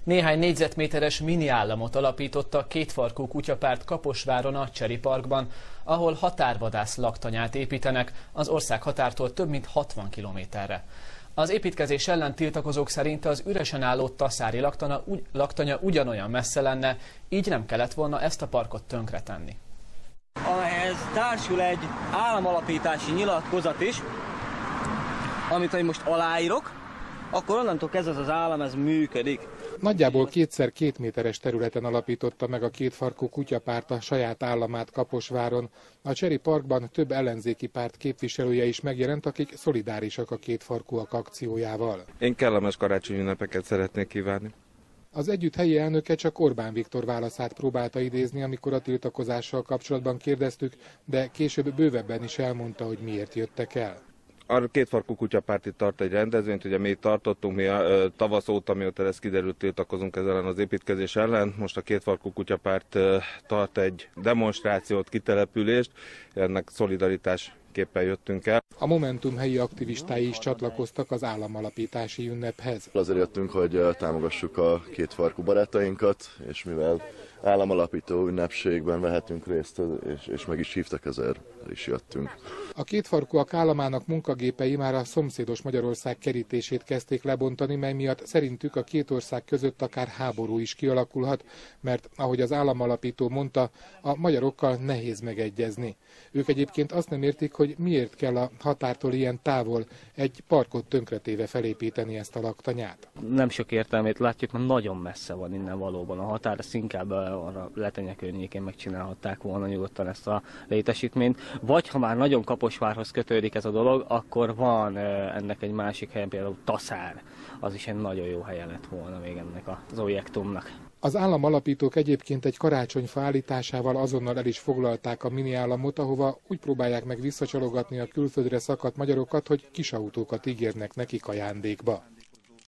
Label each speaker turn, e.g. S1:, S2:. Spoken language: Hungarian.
S1: Néhány négyzetméteres mini államot alapított a kétfarkú kutyapárt Kaposváron a Cseri Parkban, ahol határvadász laktanyát építenek az ország határtól több mint 60 kilométerre. Az építkezés ellen tiltakozók szerint az üresen álló taszári laktanya ugyanolyan messze lenne, így nem kellett volna ezt a parkot tönkretenni.
S2: Ehhez társul egy államalapítási nyilatkozat is, amit ha most aláírok, akkor onnantól kezdve az állam ez működik.
S3: Nagyjából 2x2 méteres területen alapította meg a kétfarkú kutyapárt a saját államát Kaposváron. A Cseri Parkban több ellenzéki párt képviselője is megjelent, akik szolidárisak a kétfarkúak akciójával.
S4: Én kellemes karácsonyi ünnepeket szeretnék kívánni.
S3: Az együtt helyi elnöke csak Orbán Viktor válaszát próbálta idézni, amikor a tiltakozással kapcsolatban kérdeztük, de később bővebben is elmondta, hogy miért jöttek el.
S4: A kétfarkú kutyapárt itt tart egy rendezvényt, ugye mi itt tartottunk, mi tavasz óta, mióta ez kiderült, tiltakozunk ezzel az építkezés ellen. Most a kétfarkú kutyapárt tart egy demonstrációt, kitelepülést, ennek szolidaritásképpen jöttünk el.
S3: A Momentum helyi aktivistái is csatlakoztak az államalapítási ünnephez.
S5: Azért jöttünk, hogy támogassuk a kétfarkú barátainkat, és mivel államalapító ünnepségben vehetünk részt, és meg is hívtak, ezért is jöttünk.
S3: A kétfarkúak államának munkagépei már a szomszédos Magyarország kerítését kezdték lebontani, mely miatt szerintük a két ország között akár háború is kialakulhat, mert ahogy az államalapító mondta, a magyarokkal nehéz megegyezni. Ők egyébként azt nem értik, hogy miért kell a határtól ilyen távol egy parkot tönkretéve felépíteni ezt a laktanyát.
S2: Nem sok értelmét látjuk, mert nagyon messze van innen valóban a határ, ezt inkább arra Letenye környékén megcsinálhatták volna nyugodtan ezt a létesítményt. Vagy ha már nagyon Kaposvárhoz kötődik ez a dolog, akkor van ennek egy másik helyen, például Taszár. Az is egy nagyon jó helye lett volna még ennek az objektumnak.
S3: Az államalapítók egyébként egy karácsonyfa állításával azonnal el is foglalták a mini államot, ahova úgy próbálják meg visszacsalogatni a külföldre szakadt magyarokat, hogy kis autókat ígérnek nekik ajándékba.